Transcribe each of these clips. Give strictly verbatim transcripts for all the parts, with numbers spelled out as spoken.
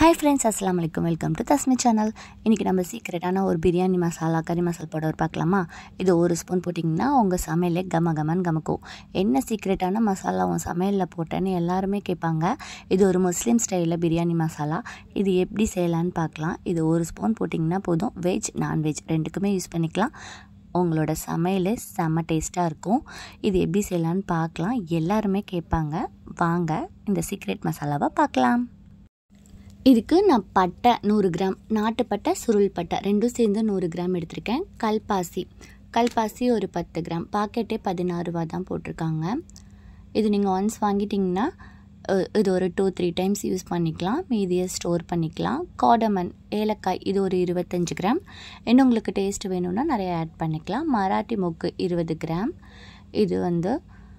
Hi friends, assalamu alaikum. Welcome to TASMI channel. இன்னைக்கு நம்ம சீக்ரெட்டான ஒரு பிரியாணி மசாலா கறி மசாலா பவுடர் பார்க்கலாமா? இது ஒரு ஸ்பூன் போட்டிங்கன்னா உங்கள் சமையலே கம கமன் கமக்கும். என்ன சீக்ரெட்டான மசாலா உன் சமையலில் போட்டேன்னு எல்லாருமே கேட்பாங்க. இது ஒரு முஸ்லீம் ஸ்டைலில் பிரியாணி மசாலா. இது எப்படி செய்யலான்னு பார்க்கலாம். இது ஒரு ஸ்பூன் போட்டிங்கன்னா போதும். வெஜ் நான்வெஜ் ரெண்டுக்குமே யூஸ் பண்ணிக்கலாம். உங்களோட சமையல் செம்ம டேஸ்ட்டாக இருக்கும். இது எப்படி செய்யலான்னு பார்க்கலாம். எல்லாருமே கேட்பாங்க. வாங்க இந்த சீக்ரெட் மசாலாவை பார்க்கலாம். இதுக்கு நான் பட்டை நூறு கிராம், நாட்டு பட்டை, சுருள் பட்டை ரெண்டும் சேர்ந்து நூறு கிராம் எடுத்திருக்கேன். கல்பாசி கல்பாசி ஒரு பத்து கிராம், பாக்கெட்டே பதினாறு ரூபா தான் போட்டிருக்காங்க. இது நீங்கள் ஒன்ஸ் வாங்கிட்டிங்கன்னா இது ஒரு டூ த்ரீ டைம்ஸ் யூஸ் பண்ணிக்கலாம், மீதியை ஸ்டோர் பண்ணிக்கலாம். காடமன் ஏலக்காய் இது ஒரு இருபத்தஞ்சி கிராம், இன்னும் உங்களுக்கு டேஸ்ட் வேணும்னா நிறைய ஆட் பண்ணிக்கலாம். மராட்டி மொக்கு இருபது கிராம். இது வந்து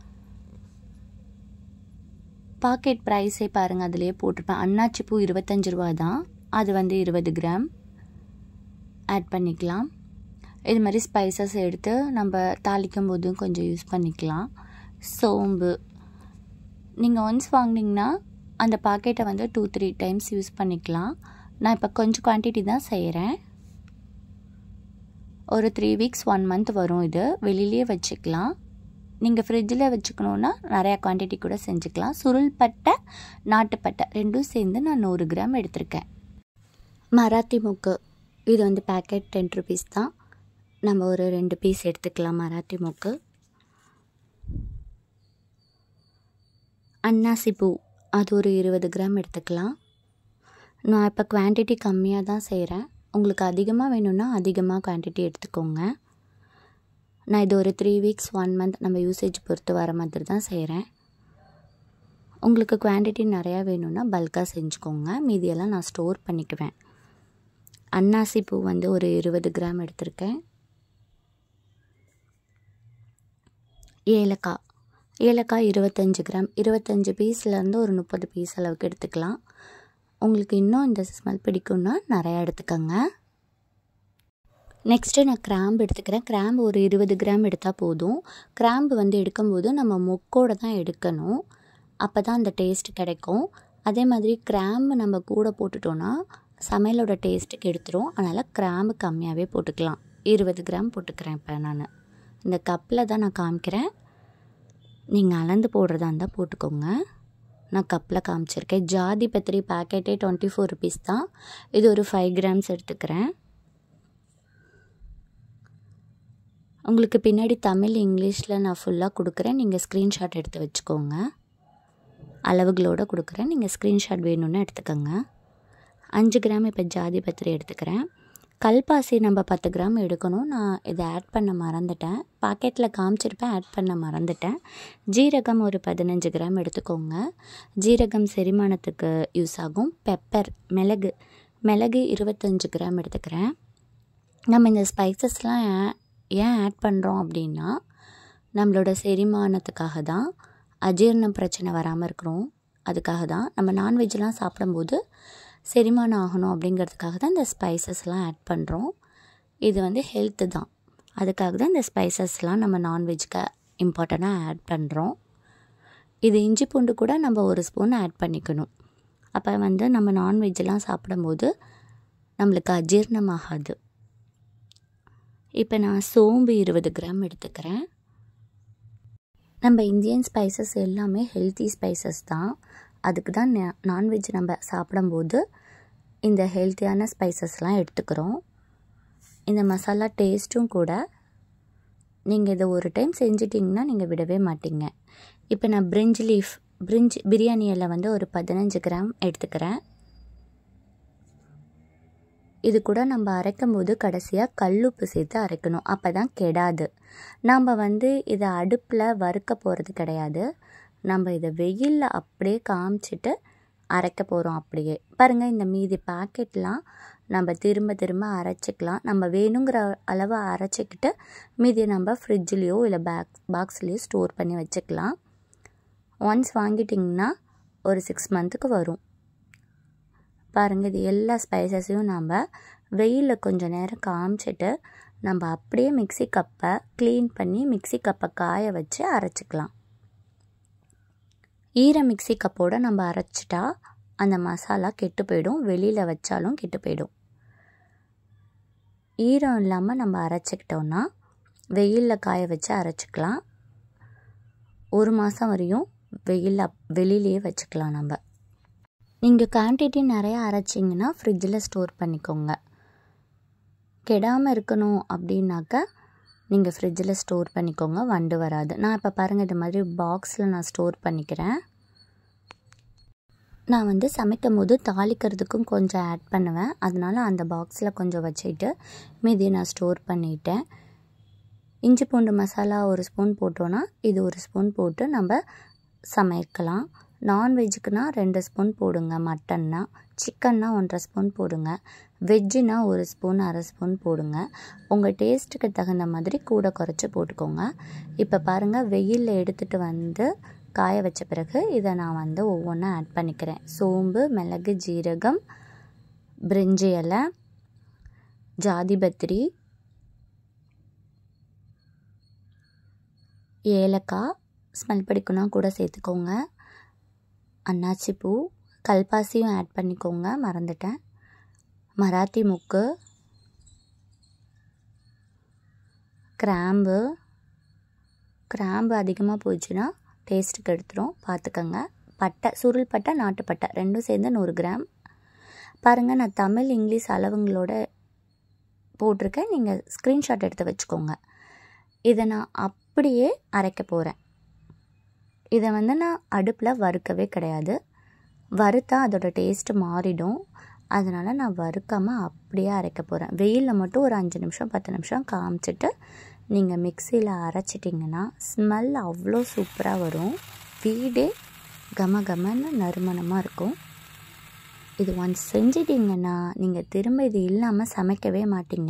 பாக்கெட் ப்ரைஸே பாருங்கள், அதிலே போட்டிருப்பேன். அன்னாச்சி பூ இருபத்தஞ்சி ரூபா தான், அது வந்து இருபது கிராம் ஆட் பண்ணிக்கலாம். இது மாதிரி ஸ்பைசஸ் எடுத்து நம்ம தாளிக்கும் போதும் கொஞ்சம் யூஸ் பண்ணிக்கலாம். சோம்பு நீங்கள் ஒன்ஸ் வாங்கினீங்கன்னா அந்த பாக்கெட்டை வந்து டூ த்ரீ டைம்ஸ் யூஸ் பண்ணிக்கலாம். நான் இப்போ கொஞ்சம் குவான்டிட்டி தான் செய்கிறேன். ஒரு த்ரீ வீக்ஸ் ஒன் மந்த் வரும். இது வெளியிலே வச்சுக்கலாம். நீங்கள் ஃப்ரிட்ஜில் வச்சுக்கணுன்னா நிறையா குவான்டிட்டி கூட செஞ்சுக்கலாம். சுருள் பட்டை நாட்டுப்பட்டை ரெண்டும் சேர்ந்து நான் நூறு கிராம் எடுத்திருக்கேன். மராத்தி மொக்கு இது வந்து பேக்கெட் டென் ருபீஸ் தான். நம்ம ஒரு ரெண்டு பீஸ் எடுத்துக்கலாம். மராத்தி மொக்கு. அன்னாசி பூ அது ஒரு இருபது கிராம் எடுத்துக்கலாம். நான் இப்போ குவான்டிட்டி கம்மியாக தான் செய்கிறேன். உங்களுக்கு அதிகமாக வேணும்னா அதிகமாக குவான்டிட்டி எடுத்துக்கோங்க. நான் இது ஒரு த்ரீ வீக்ஸ் ஒன் மந்த் நம்ம யூசேஜ் பொறுத்து வர மாதிரி தான் செய்கிறேன். உங்களுக்கு குவான்டிட்டி நிறையா வேணும்னா பல்காக செஞ்சுக்கோங்க. மீதியெல்லாம் நான் ஸ்டோர் பண்ணிக்குவேன். அன்னாசி பூ வந்து ஒரு இருபது கிராம் எடுத்திருக்கேன். ஏலக்காய் ஏலக்காய் இருபத்தஞ்சி கிராம், இருபத்தஞ்சி பீஸ்லேருந்து ஒரு முப்பது பீஸ் அளவுக்கு எடுத்துக்கலாம். உங்களுக்கு இன்னும் இந்த ஸ்மெல் பிடிக்கும்னா நிறையா எடுத்துக்கோங்க. நெக்ஸ்ட்டு நான் கிராம்பு எடுத்துக்கிறேன். கிராம்பு ஒரு இருபது கிராம் எடுத்தால் போதும். கிராம்பு வந்து எடுக்கும்போது நம்ம மொக்கோடு தான் எடுக்கணும், அப்போ தான் அந்த டேஸ்ட் கிடைக்கும். அதே மாதிரி கிராம்பு நம்ம கூட போட்டுட்டோன்னா சமையலோட டேஸ்ட்டுக்கு எடுத்துரும். அதனால் கிராம்பு கம்மியாகவே போட்டுக்கலாம். இருபது கிராம் போட்டுக்கிறேன். இப்போ நான் இந்த கப்பில் தான் நான் காமிக்கிறேன். நீங்கள் அளந்து போடுறதா இருந்தால் போட்டுக்கோங்க. நான் கப்பில் காமிச்சிருக்கேன். ஜாதி பத்திரி பேக்கெட்டே டுவெண்ட்டி ஃபோர் ருபீஸ் தான். இது ஒரு ஃபைவ் கிராம்ஸ் எடுத்துக்கிறேன். உங்களுக்கு பின்னாடி தமிழ் இங்கிலீஷில் நான் ஃபுல்லாக கொடுக்குறேன். நீங்கள் ஸ்க்ரீன்ஷாட் எடுத்து வச்சுக்கோங்க. அளவுகளோடு கொடுக்குறேன். நீங்கள் ஸ்க்ரீன்ஷாட் வேணும்னு எடுத்துக்கோங்க. அஞ்சு கிராம் இப்போ ஜாதி பத்திரி எடுத்துக்கிறேன். கல்பாசி நம்ம பத்து கிராம் எடுக்கணும். நான் இதை ஆட் பண்ண மறந்துட்டேன். பாக்கெட்டில் காமிச்சிருப்பேன், ஆட் பண்ண மறந்துட்டேன். ஜீரகம் ஒரு பதினஞ்சு கிராம் எடுத்துக்கோங்க. ஜீரகம் செரிமானத்துக்கு யூஸ் ஆகும். பெப்பர் மிளகு மிளகு இருபத்தஞ்சு கிராம் எடுத்துக்கிறேன். நம்ம இந்த ஸ்பைசஸ்லாம் ஏன் ஆட் பண்ணுறோம் அப்படின்னா நம்மளோட செரிமானத்துக்காக தான், அஜீரணம் பிரச்சனை வராமல் இருக்கிறோம். அதுக்காக தான் நம்ம நான்வெஜ்லாம் சாப்பிடும்போது செரிமானம் ஆகணும் அப்படிங்கிறதுக்காக தான் இந்த ஸ்பைசஸ்லாம் ஆட் பண்ணுறோம். இது வந்து ஹெல்த்து தான், அதுக்காக தான் இந்த ஸ்பைசஸ்லாம் நம்ம நான்வெஜ்க்கு இம்பார்ட்டண்ட்டாக ஆட் பண்ணுறோம். இது இஞ்சி பூண்டு கூட நம்ம ஒரு ஸ்பூன் ஆட் பண்ணிக்கணும். அப்போ வந்து நம்ம நான்வெஜ்லாம் சாப்பிடும்போது நம்மளுக்கு அஜீரணம் ஆகாது. இப்போ நான் சோம்பு இருபது கிராம் எடுத்துக்கிறேன். நம்ம இந்தியன் ஸ்பைசஸ் எல்லாமே ஹெல்த்தி ஸ்பைசஸ் தான். அதுக்கு தான் நான்வெஜ் நம்ம சாப்பிடும்போது இந்த ஹெல்த்தியான ஸ்பைசஸ்லாம் எடுத்துக்கிறோம். இந்த மசாலா டேஸ்ட்டும் கூட. நீங்கள் இதை ஒரு டைம் செஞ்சிட்டிங்கன்னா நீங்கள் விடவே மாட்டீங்க. இப்போ நான் பிரிஞ்ச் லீஃப் பிரிஞ்ச் பிரியாணி இலை வந்து ஒரு பதினஞ்சு கிராம் எடுத்துக்கிறேன். இது கூட நம்ம அரைக்கும் போது கடைசியாக கல்லுப்பு சேர்த்து அரைக்கணும், அப்போ தான் கெடாது. நம்ம வந்து இதை அடுப்பில் வறுக்க போகிறது கிடையாது. நம்ம இதை வெயிலில் அப்படியே காமிச்சிட்டு அரைக்க போகிறோம். அப்படியே பாருங்கள், இந்த மீதி பாக்கெட்லாம் நம்ம திரும்ப திரும்ப அரைச்சிக்கலாம். நம்ம வேணுங்கிற அளவு அரைச்சிக்கிட்டு மீதியை நம்ம ஃப்ரிட்ஜ்லேயோ இல்லை பேக் பாக்ஸ்லேயோ ஸ்டோர் பண்ணி வச்சுக்கலாம். ஒன்ஸ் வாங்கிட்டிங்கன்னா ஒரு சிக்ஸ் மந்த்துக்கு வரும். பாருங்கள், இது எல்லா ஸ்பைசஸையும் நம்ம வெயிலில் கொஞ்சம் நேரம் காமிச்சிட்டு நம்ம அப்படியே மிக்ஸி கப்பை க்ளீன் பண்ணி மிக்ஸி கப்பை காய வச்சு அரைச்சிக்கலாம். ஈர மிக்ஸி கப்போடு நம்ம அரைச்சிட்டா அந்த மசாலா கெட்டு போயிடும், வெளியில் வச்சாலும் கெட்டு போயிடும். ஈரம் இல்லாமல் நம்ம அரைச்சிக்கிட்டோன்னா வெயிலில் காய வச்சு அரைச்சிக்கலாம். ஒரு மாதம் வரையும் வெயிலில் வெளியிலேயே வச்சுக்கலாம். நம்ம நீங்கள் குவான்டிட்டி நிறையா அரைச்சிங்கன்னா ஃப்ரிட்ஜில் ஸ்டோர் பண்ணிக்கோங்க. கெடாமல் இருக்கணும் அப்படின்னாக்கா நீங்கள் ஃப்ரிட்ஜில் ஸ்டோர் பண்ணிக்கோங்க, வண்டு வராது. நான் இப்போ பாருங்கள் இது மாதிரி பாக்ஸில் நான் ஸ்டோர் பண்ணிக்கிறேன். நான் வந்து சமைக்கும் போது தாளிக்கிறதுக்கும் கொஞ்சம் ஆட் பண்ணுவேன், அதனால் அந்த பாக்ஸில் கொஞ்சம் வச்சுட்டு மீதியை நான் ஸ்டோர் பண்ணிட்டேன். இஞ்சி பூண்டு மசாலா ஒரு ஸ்பூன் போட்டோன்னா இது ஒரு ஸ்பூன் போட்டு நம்ம சமைக்கலாம். நான்வெஜ்ஜுக்குனா ரெண்டு ஸ்பூன் போடுங்க, மட்டன்னா. சிக்கன்னா ஒன்றரை ஸ்பூன் போடுங்க, வெஜ்ஜுனா ஒரு ஸ்பூன் அரை ஸ்பூன் போடுங்க. உங்கள் டேஸ்ட்டுக்கு தகுந்த மாதிரி கூட குறைச்சி போட்டுக்கோங்க. இப்போ பாருங்கள் வெயிலில் எடுத்துகிட்டு வந்து காய வச்ச பிறகு இதை நான் வந்து ஒவ்வொன்றா ஆட் பண்ணிக்கிறேன். சோம்பு, மிளகு, ஜீரகம், பிரிஞ்சி இலை, ஜாதிபத்திரி, ஏலக்காய், ஸ்மெல் பிடிக்குன்னா கூட சேர்த்துக்கோங்க, அன்னாச்சி பூ, கல்பாசியும் ஆட் பண்ணிக்கோங்க, மறந்துட்டேன், மராத்தி முக்கு, கிராம்பு. கிராம்பு அதிகமாக போச்சுன்னா டேஸ்ட்டுக்கு எடுத்துரும், பார்த்துக்கோங்க. பட்டை, சுருள் பட்டை, நாட்டுப்பட்டை ரெண்டும் சேர்ந்து நூறு கிராம். பாருங்கள் நான் தமிழ் இங்கிலீஷ் அளவுங்களோட போட்டிருக்கேன், நீங்கள் ஸ்க்ரீன்ஷாட் எடுத்து வச்சுக்கோங்க. இதை நான் அப்படியே அரைக்க போகிறேன். இதை வந்து நான் அடுப்பில் வறுக்கவே கிடையாது, வறுத்தா அதோட டேஸ்ட்டு மாறிடும். அதனால் நான் வறுக்காமல் அப்படியே அரைக்க போகிறேன். வெயிலில் மட்டும் ஒரு அஞ்சு நிமிஷம் பத்து நிமிஷம் காமிச்சிட்டு நீங்கள் மிக்சியில் அரைச்சிட்டிங்கன்னா ஸ்மெல் அவ்வளோ சூப்பராக வரும். வீடே கம கமன்னு நறுமணமாக இருக்கும். இது ஒன்ஸ் செஞ்சிட்டிங்கன்னா நீங்கள் திரும்ப இது இல்லாமல் சமைக்கவே மாட்டீங்க.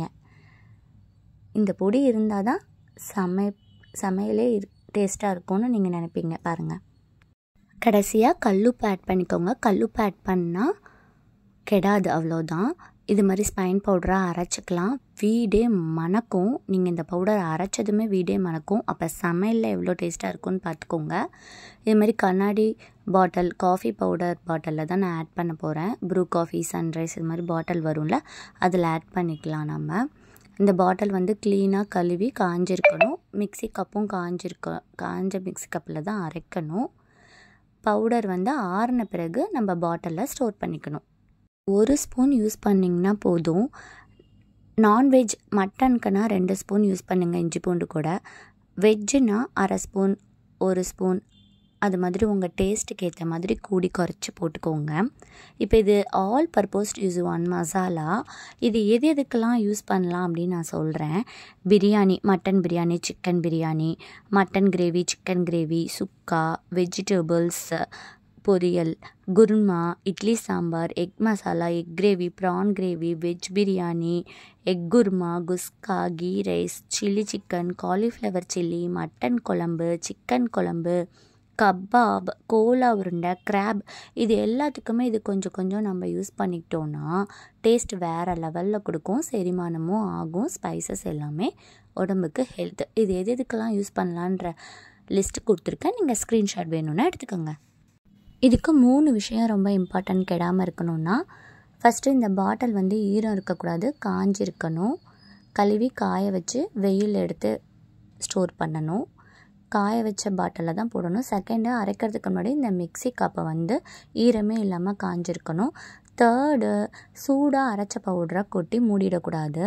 இந்த பொடி இருந்தால் தான் சமை சமையலே டேஸ்ட்டாக இருக்கும்னு நீங்கள் நினைப்பீங்க. பாருங்கள், கடைசியாக கல்லுப்பு ஆட் பண்ணிக்கோங்க. கல்லுப்பு ஆட் பண்ணால் கெடாது, அவ்வளோதான். இது மாதிரி ஸ்பைன் பவுடராக அரைச்சிக்கலாம். வீடே மணக்கும். நீங்கள் இந்த பவுடர் அரைச்சதுமே வீடே மணக்கும். அப்போ சமையலில் எவ்வளோ டேஸ்ட்டாக இருக்கும்னு பார்த்துக்கோங்க. இது மாதிரி கண்ணாடி பாட்டில், காஃபி பவுடர் பாட்டிலில் தான் நான் ஆட் பண்ண போகிறேன். ப்ரூ காஃபி, சன்ரைஸ் இது மாதிரி பாட்டில் வரும்ல, அதில் ஆட் பண்ணிக்கலாம். நம்ம இந்த பாட்டில் வந்து க்ளீனாக கழுவி காஞ்சிருக்கணும். மிக்சி கப்பும் காஞ்சிருக்க காஞ்ச மிக்சி கப்பில் தான் அரைக்கணும். பவுடர் வந்து ஆறின பிறகு நம்ம பாட்டிலில் ஸ்டோர் பண்ணிக்கணும். ஒரு ஸ்பூன் யூஸ் பண்ணிங்கன்னா போதும். நான்வெஜ் மட்டனுக்குன்னா ரெண்டு ஸ்பூன் யூஸ் பண்ணுங்கள் இஞ்சி பூண்டு கூட. வெஜ்ஜுன்னா அரை ஸ்பூன், ஒரு ஸ்பூன், அது மாதிரி உங்கள் டேஸ்ட்டுக்கு ஏற்ற மாதிரி கூடி குறைச்சி போட்டுக்கோங்க. இப்போ இது all purpose use one masala. இது எது எதுக்கெல்லாம் யூஸ் பண்ணலாம் அப்படின்னு நான் சொல்கிறேன். Biryani, mutton biryani, chicken biryani, mutton gravy, chicken gravy, sukka, vegetables பொரியல், kurma, idli sambar, egg masala, egg gravy, prawn gravy, veg biryani, egg kurma, kuska, ghee rice, chilli chicken, cauliflower chilli, mutton குழம்பு, சிக்கன் குழம்பு, கபாப், கோலா உருண்டை, கிராப், இது எல்லாத்துக்குமே இது கொஞ்சம் கொஞ்சம் நம்ம யூஸ் பண்ணிக்கிட்டோன்னா டேஸ்ட் வேறு லெவலில் கொடுக்கும். செரிமானமும் ஆகும். ஸ்பைசஸ் எல்லாமே உடம்புக்கு ஹெல்த். இது எது எதுக்கெல்லாம் யூஸ் பண்ணலான்ற லிஸ்ட்டு கொடுத்துருக்கேன். நீங்கள் ஸ்க்ரீன்ஷாட் வேணும்னா எடுத்துக்கோங்க. இதுக்கு மூணு விஷயம் ரொம்ப இம்பார்ட்டன்ட் கெடாமல் இருக்கணும்னா, ஃபஸ்ட்டு இந்த பாட்டில் வந்து ஈரம் இருக்கக்கூடாது, காஞ்சிருக்கணும். கழுவி காய வச்சு வெயில் எடுத்து ஸ்டோர் பண்ணணும். காய வச்ச பாட்டிலில் தான் போடணும். செகண்டு, அரைக்கிறதுக்கு முன்னாடி இந்த மிக்சி கப்பை வந்து ஈரமே இல்லாமல் காஞ்சிருக்கணும். தேர்டு, சூடாக அரைச்ச பவுடரை கொட்டி மூடிடக்கூடாது,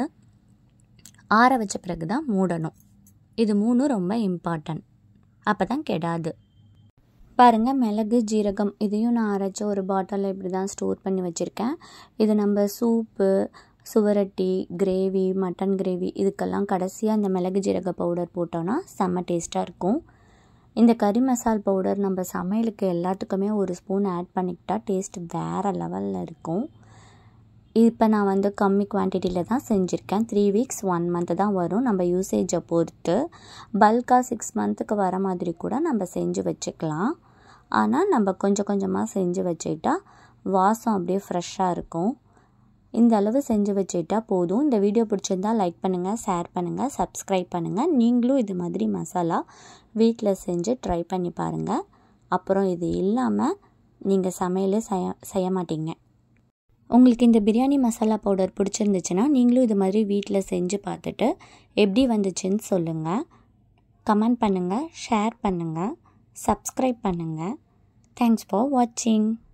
ஆற வச்ச பிறகு தான் மூடணும். இது மூணும் ரொம்ப இம்பார்ட்டன்ட், அப்போ தான் கெடாது. பாருங்கள், மிளகு, ஜீரகம் இதையும் நான் அரைச்ச ஒரு பாட்டிலில் இப்படி தான் ஸ்டோர் பண்ணி வச்சுருக்கேன். இது நம்ம சூப்பு, சுவரட்டி, கிரேவி, மட்டன் கிரேவி இதுக்கெல்லாம் கடைசியாக இந்த மிளகு ஜீரக பவுடர் போட்டோன்னா செம்ம டேஸ்ட்டாக இருக்கும். இந்த கறி மசால் பவுடர் நம்ம சமையலுக்கு எல்லாத்துக்குமே ஒரு ஸ்பூன் ஆட் பண்ணிக்கிட்டால் டேஸ்ட் வேறு லெவலில் இருக்கும். இப்போ நான் வந்து கம்மி குவான்டிட்டியில் தான் செஞ்சுருக்கேன். த்ரீ வீக்ஸ் ஒன் மந்த்து தான் வரும் நம்ம யூசேஜை பொறுத்து. பல்காக சிக்ஸ் மந்த்துக்கு வர மாதிரி கூட நம்ம செஞ்சு வச்சுக்கலாம். ஆனால் நம்ம கொஞ்சம் கொஞ்சமாக செஞ்சு வச்சுக்கிட்டா வாசம் அப்படியே ஃப்ரெஷ்ஷாக இருக்கும். இந்த அளவு செஞ்சு வச்சுக்கிட்டா போதும். இந்த வீடியோ பிடிச்சிருந்தால் லைக் பண்ணுங்கள், ஷேர் பண்ணுங்கள், சப்ஸ்கிரைப் பண்ணுங்கள். நீங்களும் இது மாதிரி மசாலா வீட்டில் செஞ்சு ட்ரை பண்ணி பாருங்கள். அப்புறம் இது இல்லாமல் நீங்கள் சமையலே செய்ய செய்ய மாட்டீங்க. உங்களுக்கு இந்த பிரியாணி மசாலா பவுடர் பிடிச்சிருந்துச்சுன்னா நீங்களும் இது மாதிரி வீட்டில் செஞ்சு பார்த்துட்டு எப்படி வந்துச்சுன்னு சொல்லுங்கள். கமெண்ட் பண்ணுங்கள், ஷேர் பண்ணுங்கள், சப்ஸ்கிரைப் பண்ணுங்கள். தேங்க்ஸ் ஃபார் வாட்சிங்.